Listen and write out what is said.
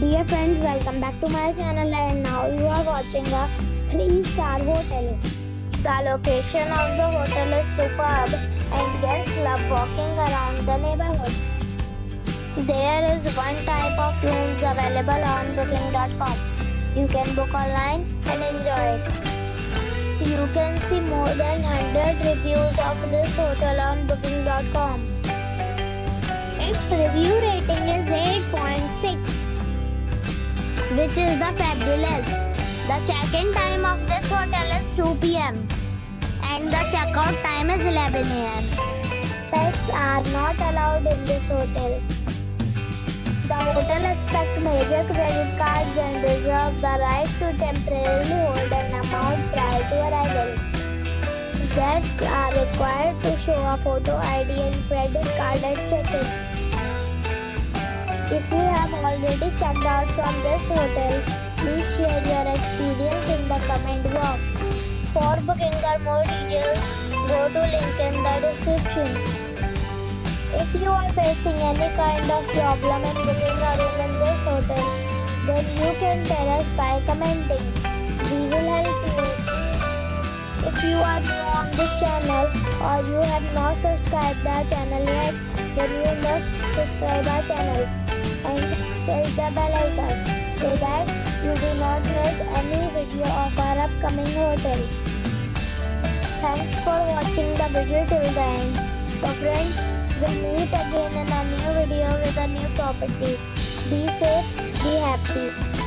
Dear friends, welcome back to my channel and now you are watching a 3-star hotel. The location of the hotel is superb and guests love walking around the neighborhood. There is one type of rooms available on booking.com. You can book online and enjoy it. You can see more than 100 reviews of this hotel on booking.com. Its review rating is 8.6. which is the fabulous. The check-in time of this hotel is 2 p.m. and the check-out time is 11 a.m. Pets are not allowed in this hotel. The hotel accepts major credit cards and reserves the right to temporarily hold an amount prior to arrival. Guests are required to show a photo ID and credit card at check-in. If you have already checked out from this hotel, please share your experience in the comment box. For booking or more details, go to link in the description. If you are facing any kind of problem in booking a room in this hotel, then you can tell us by commenting. We will help you. If you are new on this channel or you have not subscribed our channel yet, then you must subscribe our channel and press the bell icon so that you do not miss any video of our upcoming hotel. Thanks for watching the video till the end. So friends, we'll meet again in a new video with a new property. Be safe, be happy.